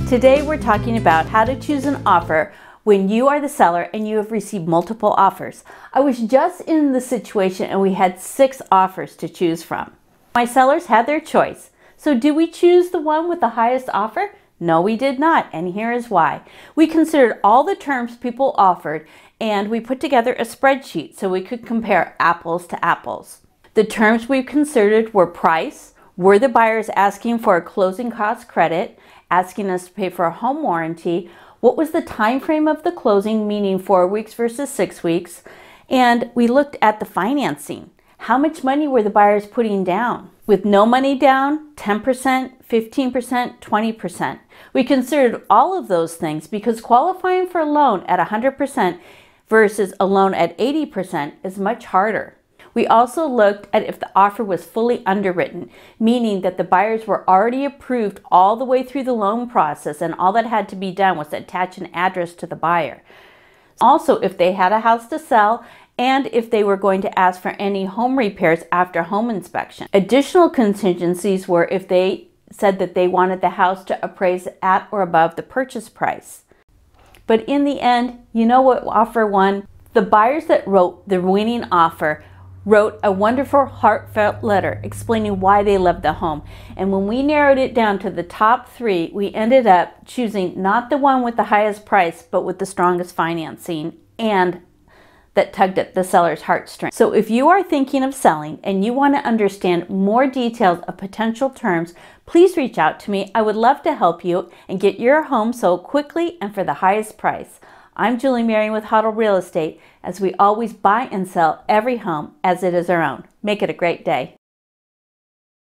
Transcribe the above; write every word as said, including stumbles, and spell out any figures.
Today we're talking about how to choose an offer when you are the seller and you have received multiple offers. I was just in the situation and we had six offers to choose from. My sellers had their choice. So did we choose the one with the highest offer? No, we did not, and here is why. We considered all the terms people offered and we put together a spreadsheet so we could compare apples to apples. The terms we considered were price, were the buyers asking for a closing cost credit, asking us to pay for a home warranty, what was the time frame of the closing, meaning four weeks versus six weeks, and we looked at the financing. How much money were the buyers putting down? With no money down, ten percent, fifteen percent, twenty percent. We considered all of those things because qualifying for a loan at one hundred percent versus a loan at eighty percent is much harder. We also looked at if the offer was fully underwritten, meaning that the buyers were already approved all the way through the loan process and all that had to be done was attach an address to the buyer. Also, if they had a house to sell and if they were going to ask for any home repairs after home inspection. Additional contingencies were if they said that they wanted the house to appraise at or above the purchase price. But in the end, you know what offer won? The buyers that wrote the winning offer wrote a wonderful heartfelt letter explaining why they loved the home. And when we narrowed it down to the top three, we ended up choosing not the one with the highest price, but with the strongest financing and that tugged at the seller's heartstrings. So if you are thinking of selling and you want to understand more details of potential terms, please reach out to me. I would love to help you and get your home sold quickly and for the highest price. I'm Julie Marion with Huddle Real Estate, as we always buy and sell every home as it is our own. Make it a great day.